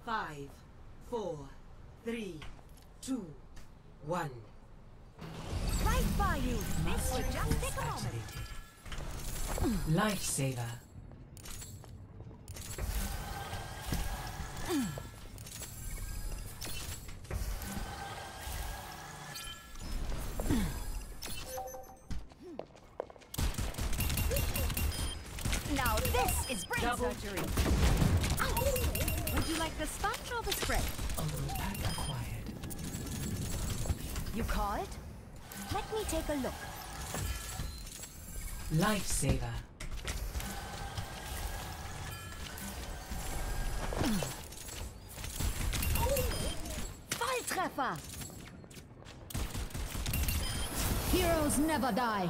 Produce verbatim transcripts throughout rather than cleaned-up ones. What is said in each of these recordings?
Five, four, three, two, one. Right by you. This will just take a moment. Lifesaver. Now this is brain Double surgery. Would you like the sponge or the spray? Ultimate pack acquired. You called? Let me take a look. Lifesaver. Volltreffer! Heroes never die.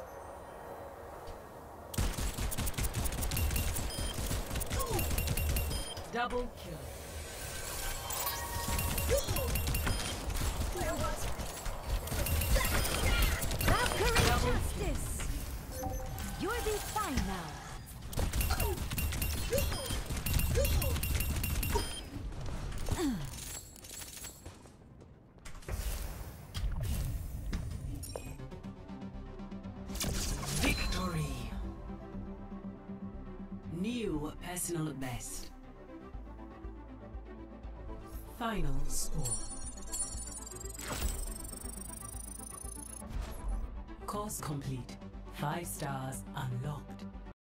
Double kill. Valkyrie justice! You'll be fine now. Victory. New personal best. Final score. Course complete. Five stars unlocked.